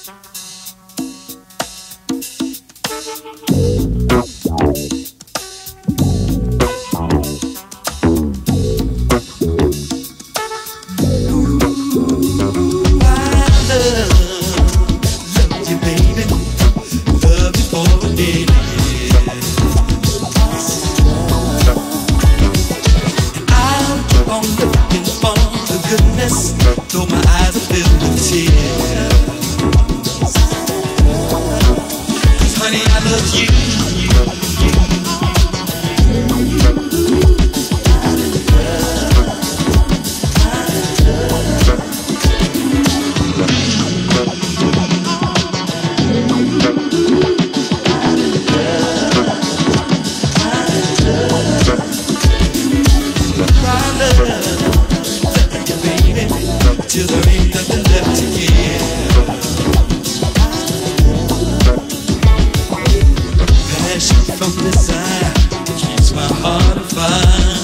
Though my eyes are filled with tears, 'cause honey, I love you. Till there ain't nothing left to give. Passion from desire keeps my heart on fire.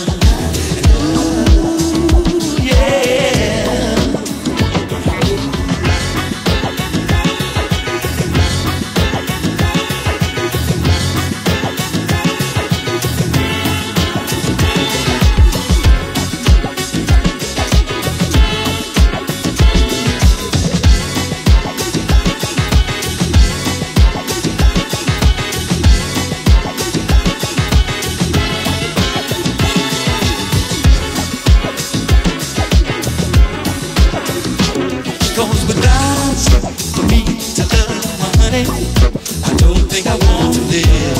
Goes without for me to love my honey. I don't think I want to live,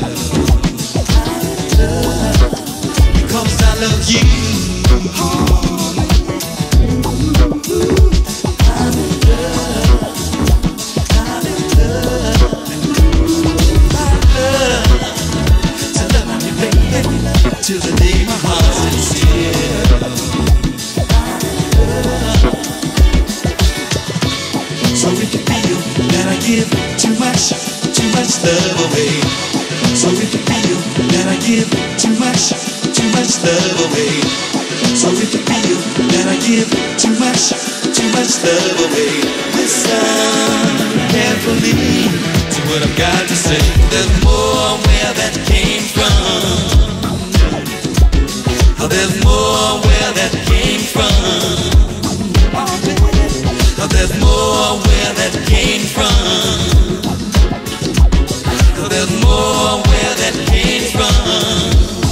because I love you. I'm in love. I'm in love. I love to love you, baby, till the day my heart sits still. So if you feel that I give too much love away. So if you feel that I give too much love away. So if you feel that I give too much love away. Listen carefully to what I've got to say. There's more where that came from. Oh, there's more where that came from. Oh, there's more where that came from. Oh, there's more where that came from.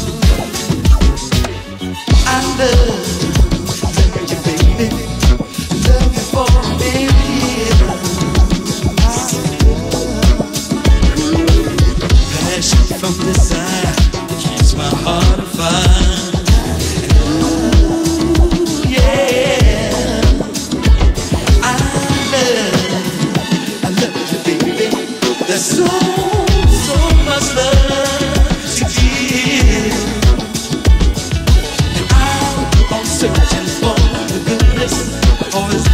I love you, baby. Love you for me. Passion from desire keeps my heart on fire. There's so much love to give, and I'll keep on searching for the goodness, for His